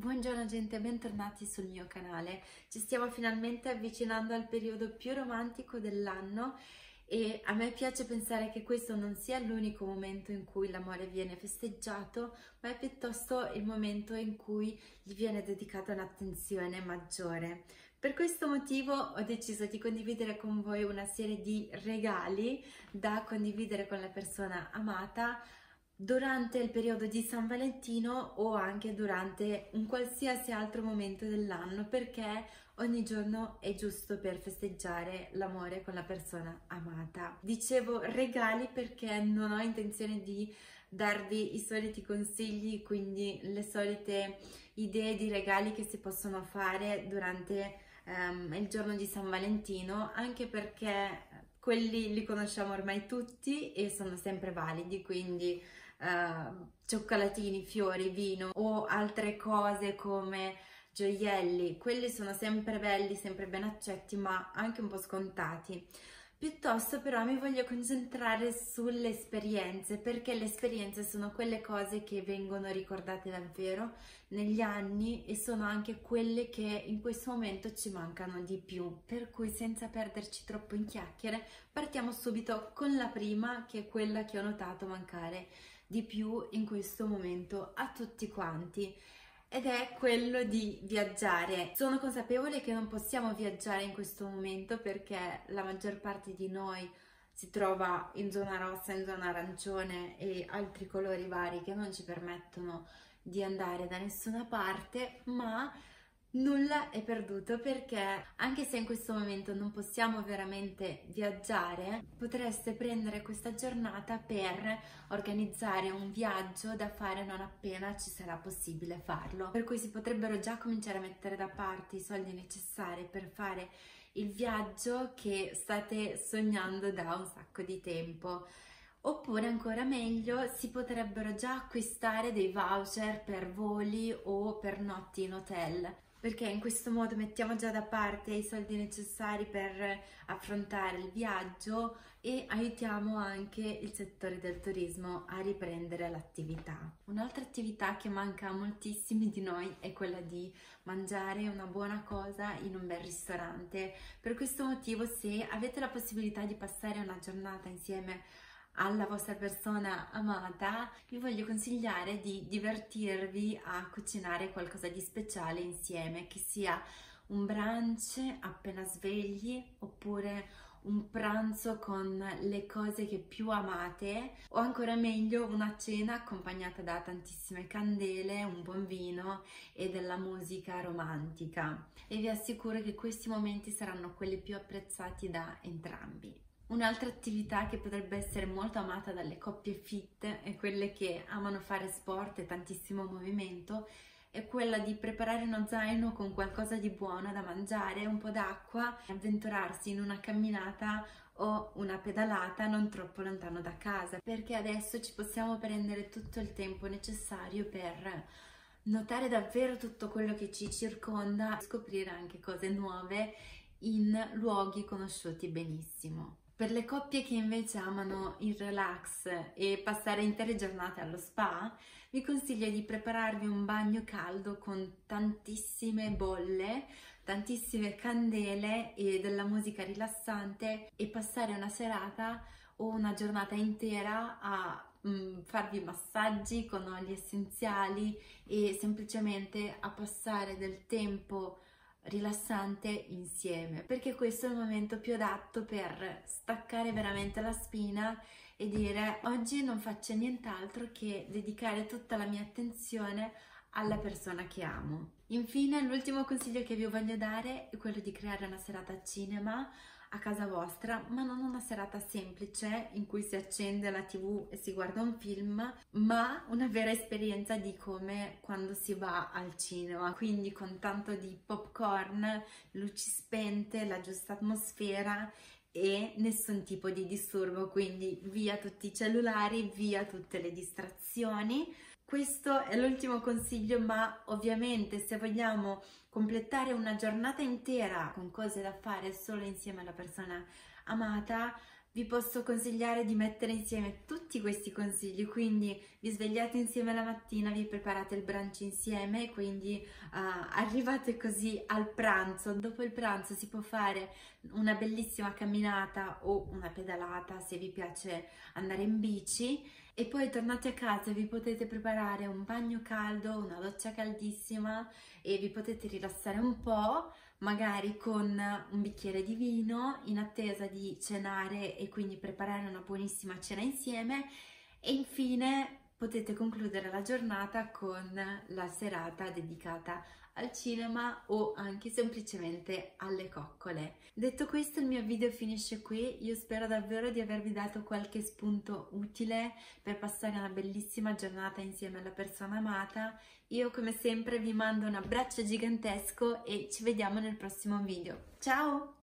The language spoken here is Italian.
Buongiorno gente, bentornati sul mio canale. Ci stiamo finalmente avvicinando al periodo più romantico dell'anno e a me piace pensare che questo non sia l'unico momento in cui l'amore viene festeggiato, ma è piuttosto il momento in cui gli viene dedicata un'attenzione maggiore. Per questo motivo ho deciso di condividere con voi una serie di regali da condividere con la persona amata durante il periodo di San Valentino o anche durante un qualsiasi altro momento dell'anno, perché ogni giorno è giusto per festeggiare l'amore con la persona amata. Dicevo regali perché non ho intenzione di darvi i soliti consigli, quindi le solite idee di regali che si possono fare durante il giorno di San Valentino, anche perché quelli li conosciamo ormai tutti e sono sempre validi, quindi cioccolatini, fiori, vino o altre cose come gioielli, quelli sono sempre belli, sempre ben accetti, ma anche un po' scontati. Piuttosto però mi voglio concentrare sulle esperienze, perché le esperienze sono quelle cose che vengono ricordate davvero negli anni e sono anche quelle che in questo momento ci mancano di più. Per cui, senza perderci troppo in chiacchiere, partiamo subito con la prima, che è quella che ho notato mancare di più in questo momento a tutti quanti, ed è quello di viaggiare. Sono consapevole che non possiamo viaggiare in questo momento perché la maggior parte di noi si trova in zona rossa, in zona arancione e altri colori vari che non ci permettono di andare da nessuna parte, ma nulla è perduto, perché anche se in questo momento non possiamo veramente viaggiare, potreste prendere questa giornata per organizzare un viaggio da fare non appena ci sarà possibile farlo. Per cui si potrebbero già cominciare a mettere da parte i soldi necessari per fare il viaggio che state sognando da un sacco di tempo. Oppure ancora meglio, si potrebbero già acquistare dei voucher per voli o per notti in hotel, perché in questo modo mettiamo già da parte i soldi necessari per affrontare il viaggio e aiutiamo anche il settore del turismo a riprendere l'attività. Un'altra attività che manca a moltissimi di noi è quella di mangiare una buona cosa in un bel ristorante. Per questo motivo, se avete la possibilità di passare una giornata insieme alla vostra persona amata, vi voglio consigliare di divertirvi a cucinare qualcosa di speciale insieme, che sia un brunch appena svegli oppure un pranzo con le cose che più amate, o ancora meglio una cena accompagnata da tantissime candele, un buon vino e della musica romantica, e vi assicuro che questi momenti saranno quelli più apprezzati da entrambi. Un'altra attività che potrebbe essere molto amata dalle coppie fit e quelle che amano fare sport e tantissimo movimento è quella di preparare uno zaino con qualcosa di buono da mangiare, un po' d'acqua e avventurarsi in una camminata o una pedalata non troppo lontano da casa, perché adesso ci possiamo prendere tutto il tempo necessario per notare davvero tutto quello che ci circonda e scoprire anche cose nuove in luoghi conosciuti benissimo. Per le coppie che invece amano il relax e passare intere giornate allo spa, vi consiglio di prepararvi un bagno caldo con tantissime bolle, tantissime candele e della musica rilassante, e passare una serata o una giornata intera a farvi massaggi con oli essenziali e semplicemente a passare del tempo rilassante insieme, perché questo è il momento più adatto per staccare veramente la spina e dire: oggi non faccio nient'altro che dedicare tutta la mia attenzione alla persona che amo. Infine, l'ultimo consiglio che vi voglio dare è quello di creare una serata a cinema a casa vostra, ma non una serata semplice in cui si accende la TV e si guarda un film, ma una vera esperienza di come quando si va al cinema, quindi con tanto di popcorn, luci spente, la giusta atmosfera e nessun tipo di disturbo, quindi via tutti i cellulari, via tutte le distrazioni. Questo è l'ultimo consiglio, ma ovviamente se vogliamo completare una giornata intera con cose da fare solo insieme alla persona amata, vi posso consigliare di mettere insieme tutti questi consigli, quindi vi svegliate insieme la mattina, vi preparate il brunch insieme, quindi arrivate così al pranzo. Dopo il pranzo si può fare una bellissima camminata o una pedalata se vi piace andare in bici, e poi tornate a casa e vi potete preparare un bagno caldo, una doccia caldissima e vi potete rilassare un po', magari con un bicchiere di vino, in attesa di cenare e quindi preparare una buonissima cena insieme, e infine potete concludere la giornata con la serata dedicata al cinema o anche semplicemente alle coccole. Detto questo, il mio video finisce qui. Io spero davvero di avervi dato qualche spunto utile per passare una bellissima giornata insieme alla persona amata. Io come sempre vi mando un abbraccio gigantesco e ci vediamo nel prossimo video. Ciao!